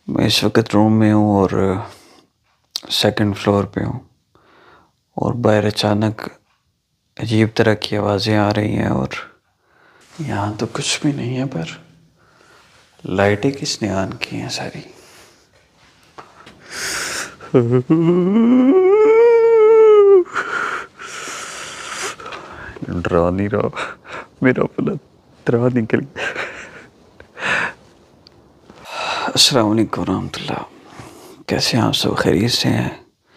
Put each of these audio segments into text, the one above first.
मैं इस वक्त रूम में हूँ और सेकंड फ्लोर पे हूँ और बाहर अचानक अजीब तरह की आवाज़ें आ रही हैं और यहाँ तो कुछ भी नहीं है, पर लाइटें किसने ऑन की हैं सारी। डरा नहीं रहा, मेरा अपना डरा निकल गया। अस्सलाम वालेकुम रहमतुल्लाह। कैसे हैं आप सब? खैरियत से हैं?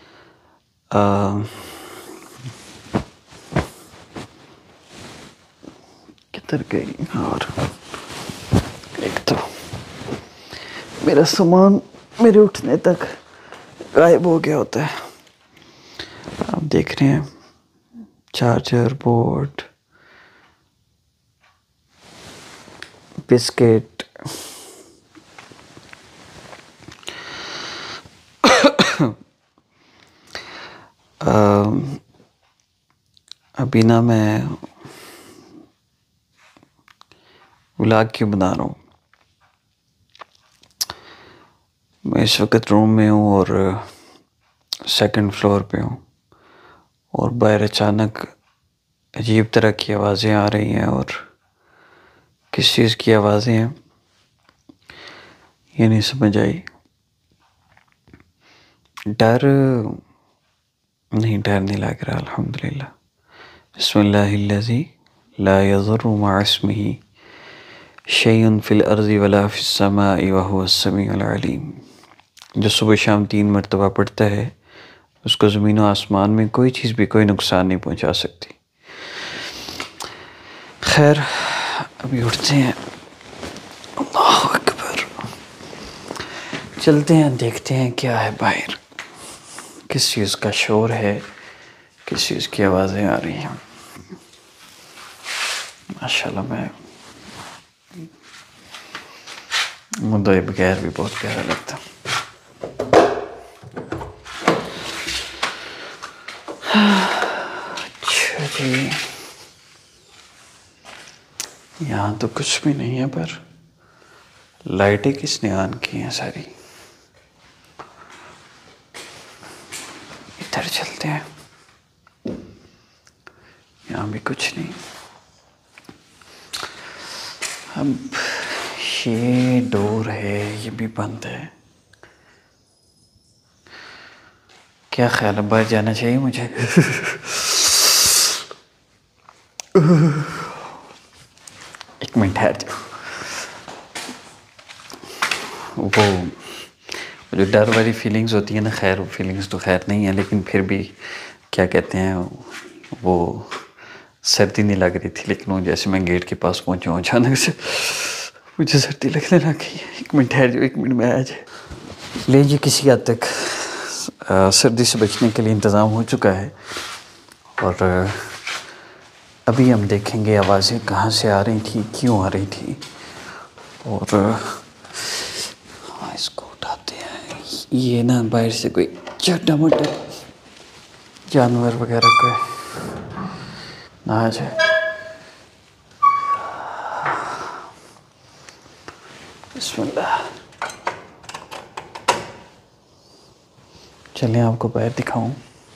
किधर गई? और एक तो मेरा सामान मेरे उठने तक गायब हो गया होता है। आप देख रहे हैं, चार्जर, बोर्ड, बिस्किट, अभी ना मैं व्लॉग क्यों बना रहा हूँ। मैं इस वक्त रूम में हूँ और सेकंड फ्लोर पे हूँ और बाहर अचानक अजीब तरह की आवाज़ें आ रही हैं और किस चीज़ की आवाज़ें हैं ये नहीं समझ आई। डर नहीं लग रहा, अल्हम्दुलिल्लाह। बिस्मिल्लाहिल्लज़ी ला यज़ुर्रु मअ इस्मिही शैउन फिल अर्ज़ि वला फिस समाई व हुवस समीउल अलीम। जो सुबह शाम 3 मरतबा पढ़ता है उसको ज़मीन और आसमान में कोई चीज़ भी कोई नुकसान नहीं पहुंचा सकती। खैर, अभी उठते हैं, अल्लाहु अकबर, चलते हैं, देखते हैं क्या है बाहर, किस चीज़ का शोर है, किस चीज़ की आवाज़ें आ रही हैं। माशाल्लाह, मैं मुद्दे बगैर भी बहुत प्यारा लगता। अच्छा जी, यहाँ तो कुछ भी नहीं है, पर लाइटें किसने ऑन की हैं सारी। इधर चलते हैं, यहाँ भी कुछ नहीं। अब ये डोर है, ये भी बंद है। क्या ख्याल है, बाहर जाना चाहिए मुझे? एक मिनट ठहर जाओ। वो जो डर वाली फीलिंग्स होती है ना, खैर वो फीलिंग्स तो खैर नहीं है, लेकिन फिर भी क्या कहते हैं, वो सर्दी नहीं लग रही थी, लेकिन वो जैसे मैं गेट के पास पहुंचा हूँ अचानक से मुझे सर्दी लगने लग गई। एक मिनट ठहर जाओ, एक मिनट में आ जाए। लीजिए, किसी हद तक सर्दी से बचने के लिए इंतज़ाम हो चुका है और अभी हम देखेंगे आवाज़ें कहाँ से आ रही थी, क्यों आ रही थी। और हाँ, इसको उठाते हैं। ये ना बाहर से कोई छोटा मोटा जानवर वगैरह कोई ना आ जाए। बिस्मिल्लाह। चलिए आपको बाहर दिखाऊं।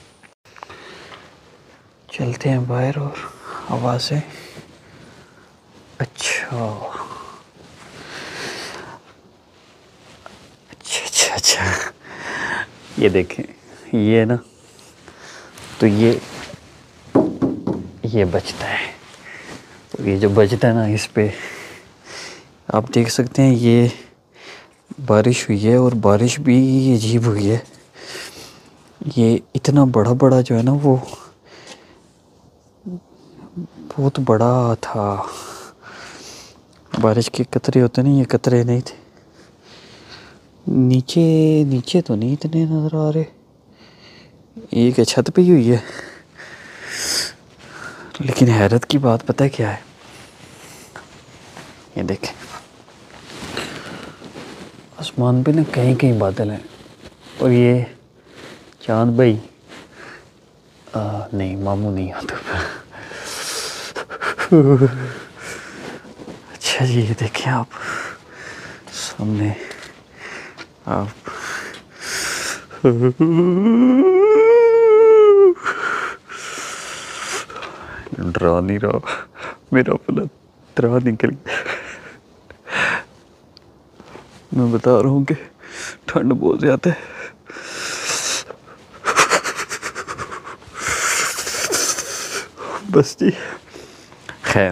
चलते हैं बाहर और आवाज़ें। अच्छा अच्छा अच्छा अच्छा, ये देखें, ये ना, तो ये बजता है। तो ये जो बजता है ना, इस पे आप देख सकते हैं ये बारिश हुई है और बारिश भी अजीब हुई है। ये इतना बड़ा बड़ा जो है ना, वो बहुत बड़ा था। बारिश के कतरे होते नहीं, ये कतरे नहीं थे। नीचे नीचे तो नहीं इतने नज़र आ रहे। एक छत पे ही हुई है, लेकिन हैरत की बात पता है क्या है? ये देखें, आसमान पे ना कहीं कहीं बादल हैं और ये चांद भाई नहीं, मामू नहीं आता। अच्छा जी, ये देखें आप सामने आप डरा नहीं रहा, मेरा अपना डरा निकल गया। मैं बता रहा हूँ कि ठंड बहुत ज़्यादा है। बस जी, खैर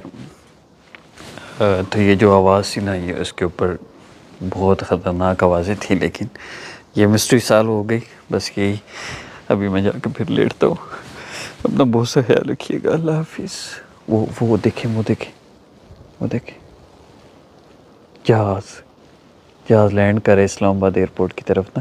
तो ये जो आवाज़ थी ना, ये इसके ऊपर बहुत ख़तरनाक आवाज़ें थी, लेकिन ये मिस्ट्री सॉल्व हो गई। बस यही, अभी मैं जाकर फिर लेटता हूँ। अपना बहुत सा ख्याल रखिएगा। अल्लाह हाफिज़। वो देखें, वो देखें, वो देखें, जहाज़ लैंड करे इस्लामाबाद एयरपोर्ट की तरफ ना।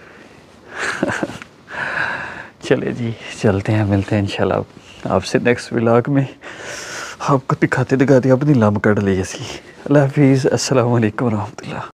चले जी, चलते हैं, मिलते हैं इंशाल्लाह आपसे नेक्स्ट व्लॉग में। आपको दिखाते दिखाते अपनी लम कट ली ऐसी। अल्लाह हाफिज़। अस्सलाम वालेकुम रहमतुल्लाह।